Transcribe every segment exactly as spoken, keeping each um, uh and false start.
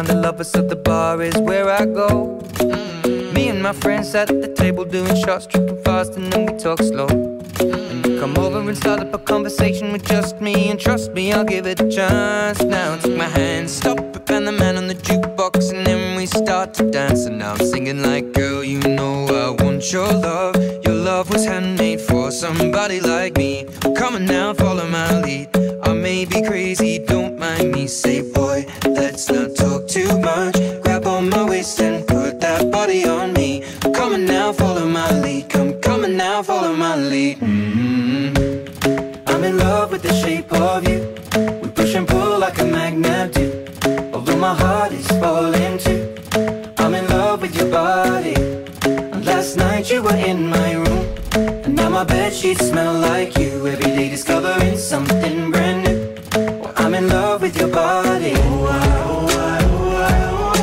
find the lovers, so the bar is where I go. mm. Me and my friends sat at the table doing shots, tripping fast, and then we talk slow. And you come over and start up a conversation with just me, and trust me, I'll give it a chance. Now take my hand, stop it, and the man on the jukebox, and then we start to dance. And now I'm singing like, girl, you know I want your love. Your love was handmade for somebody like me. Come on now, follow my lead. I may be crazy, don't mind me. Say, boy, let's not talk too much. Grab on my waist and put that body on me. Come on now, follow my lead. Come, come on now, follow my lead. mm-hmm. I'm in love with the shape of you. We push and pull like a magnet do. Although my heart is falling too, I'm in love with your body. And last night you were in my room, and now my bedsheets smell like you. Every day discovering something brand new. Well, I'm in love with your body. Oh, I, oh, I, oh, I, oh,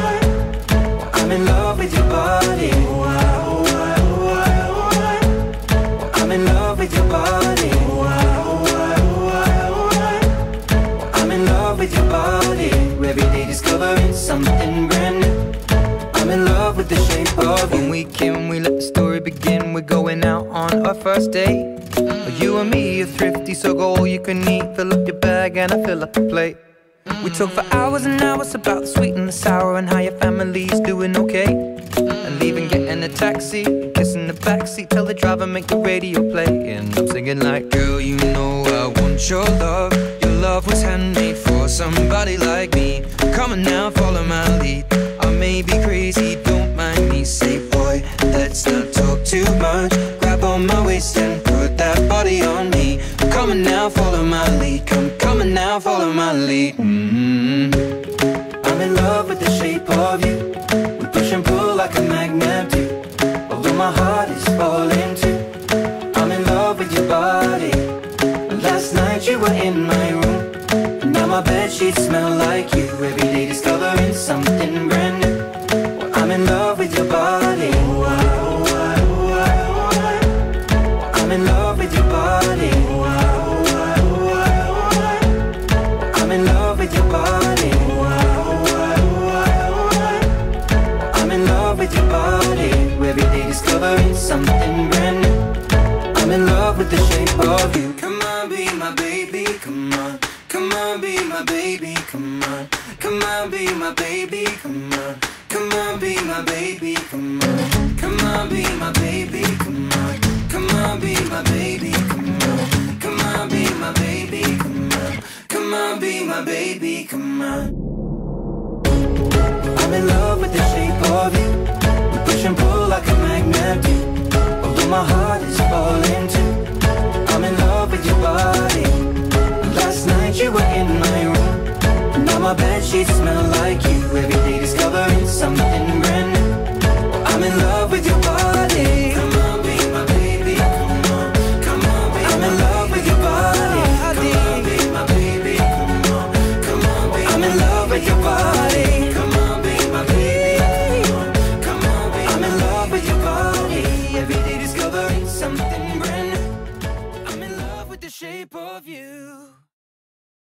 I. Well, I'm in love with your body. Oh, I, oh, I, oh, I, oh, I. Well, I'm in love with your body. Oh, I, oh, I, oh, I, oh, I. Well, I'm in love with your body. Every day discovering something brand new. I'm in love with the shape of you. When we came, we let the story begin. We're going out on our first date. mm. You and me are thrifty, so go all you can eat. Fill up your bag and I fill up the plate. mm. We talk for hours and hours about the sweet and the sour, and how your family's doing okay. mm. And leaving, getting a taxi, kissing the backseat, tell the driver make the radio play. And I'm singing like, girl, you know I want your love. Your love was handmade for somebody like me. Come on now, follow my lead. I may be crazy, don't mind me. Say, boy, let's not talk too much. Grab on my waist and put that body on me. Come on now, follow my lead. Come, come on now, follow my lead. mm-hmm. I'm in love with the shape of you. We push and pull like a magnet do. Although my heart is falling too, I'm in love with your body. Last night you were in my room, and now my bedsheets smell like you. Every day discovering something brand new. Well, I'm in love with your body. Oh, I, oh, I, oh, I, oh, I. Well, I'm in love with your body. Oh, I, oh, I, oh, I, oh, I. Well, I'm in love with your body. Oh, I, oh, I, oh, I, oh, I. Well, I'm in love with your body. Every day discovering something brand new. I'm in love with the shape of you. Come on, be my baby, come on. Come on, be my baby, come on. Come on, be my baby, come on. Come on, be my baby, come on. Come on, be my baby, come on. Come on, be my baby, come on. Come on, be my baby, come on. Come on, be my baby, come on. I'm in love with the shape of you. We push and pull like a magnet do. Although my heart is falling too, I'm in love with your body. Last night you were in my room, now my bedsheets smell like you. Every day discovering something brand new. I'm in love with your body. Come on, be my baby, come on. Come on, be I'm in love with your body. Come on, be my baby, come on. Come on, be I'm in love with your body. Come on, be my baby, come on. Come on, be I'm in love with your body. Every day discovering something brand new. I'm in love with the shape of you.